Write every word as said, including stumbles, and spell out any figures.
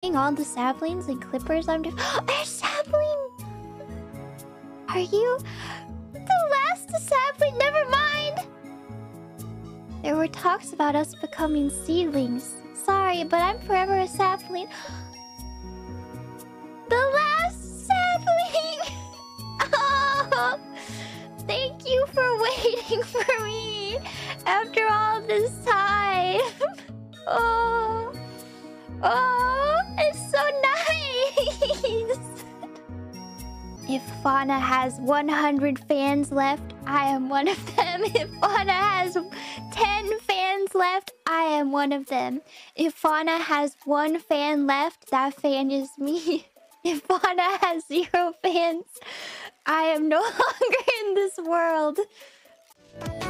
collecting all the saplings and clippers I'm doing. A sapling! Are you the last sapling? Never mind! There were talks about us becoming seedlings. Sorry, but I'm forever a sapling. The last sapling! Oh, thank you for waiting for me after all this time. Oh, oh, it's so nice. If Fauna has one hundred fans left, I am one of them. If Fauna has ten fans left, I am one of them. If Fauna has one fan left, that fan is me. If Fauna has zero fans, I am no longer in this world.